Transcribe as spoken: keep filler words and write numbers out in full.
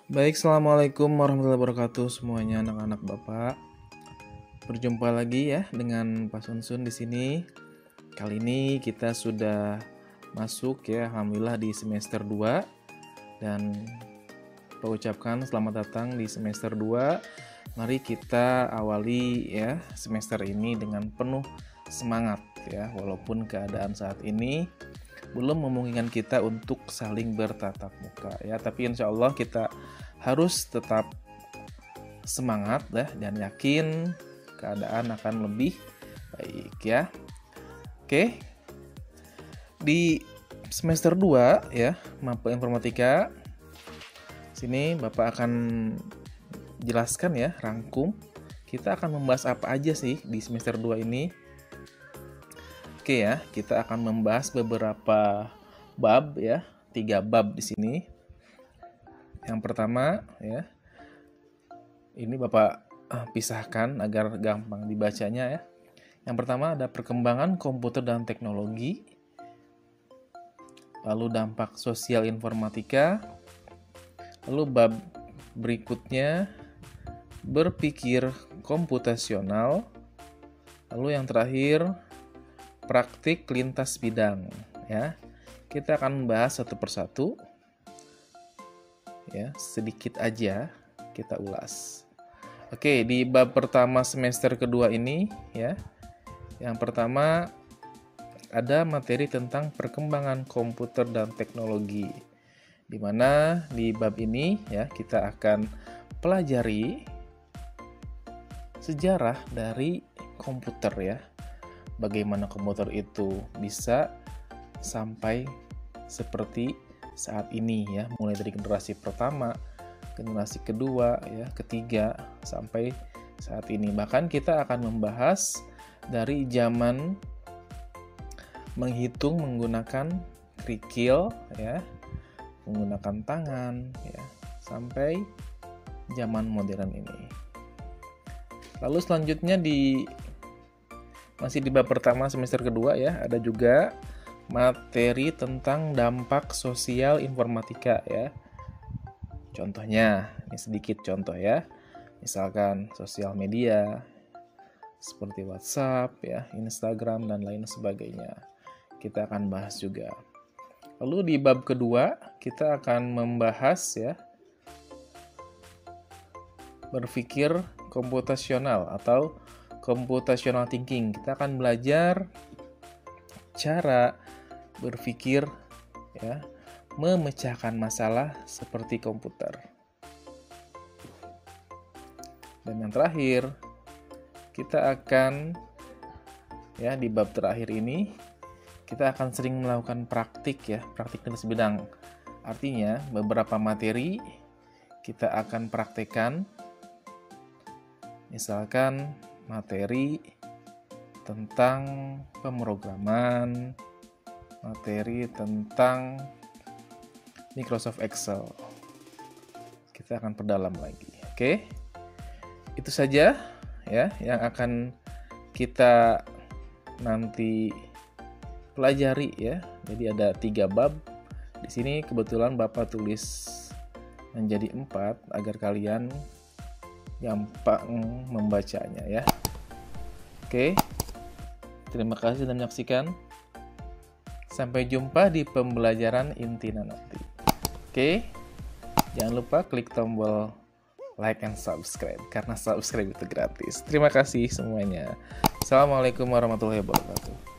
Baik, assalamualaikum warahmatullahi wabarakatuh semuanya anak-anak bapak. Berjumpa lagi ya dengan Pak Sunsun di sini. Kali ini kita sudah masuk ya, alhamdulillah di semester dua dan Pak ucapkan selamat datang di semester dua. Mari kita awali ya semester ini dengan penuh semangat ya, walaupun keadaan saat ini belum memungkinkan kita untuk saling bertatap muka ya, tapi insya Allah kita harus tetap semangat ya, dan yakin keadaan akan lebih baik ya. Oke, di semester dua ya, Mapel Informatika, sini Bapak akan jelaskan ya, rangkum kita akan membahas apa aja sih di semester dua ini. Oke ya, kita akan membahas beberapa bab ya, tiga bab di sini. Yang pertama ya, ini Bapak uh, pisahkan agar gampang dibacanya ya. Yang pertama ada perkembangan komputer dan teknologi, lalu dampak sosial informatika, lalu bab berikutnya berpikir komputasional, lalu yang terakhir praktik lintas bidang ya. Kita akan membahas satu persatu ya, sedikit aja kita ulas. Oke, di bab pertama semester kedua ini ya, yang pertama ada materi tentang perkembangan komputer dan teknologi, di mana di bab ini ya kita akan pelajari sejarah dari komputer ya, bagaimana komputer itu bisa sampai seperti saat ini ya, mulai dari generasi pertama, generasi kedua ya, ketiga sampai saat ini. Bahkan kita akan membahas dari zaman menghitung menggunakan kerikil ya, menggunakan tangan ya, sampai zaman modern ini. Lalu selanjutnya di masih di bab pertama semester kedua ya, ada juga materi tentang dampak sosial informatika ya. Contohnya, ini sedikit contoh ya. Misalkan sosial media seperti WhatsApp ya, Instagram dan lain sebagainya. Kita akan bahas juga. Lalu di bab kedua kita akan membahas ya, berpikir komputasional atau computational thinking. Kita akan belajar cara berpikir ya, memecahkan masalah seperti komputer. Dan yang terakhir, kita akan ya di bab terakhir ini kita akan sering melakukan praktik ya, praktik lintas bidang. Artinya beberapa materi kita akan praktekkan, misalkan materi tentang pemrograman, materi tentang Microsoft Excel. Kita akan perdalam lagi. Oke. Itu saja ya yang akan kita nanti pelajari ya. Jadi ada tiga bab. Di sini kebetulan Bapak tulis menjadi empat agar kalian gampang membacanya ya. Oke, terima kasih dan menyaksikan. Sampai jumpa di pembelajaran inti nanti. Oke, jangan lupa klik tombol like and subscribe, karena subscribe itu gratis. Terima kasih semuanya. Assalamualaikum warahmatullahi wabarakatuh.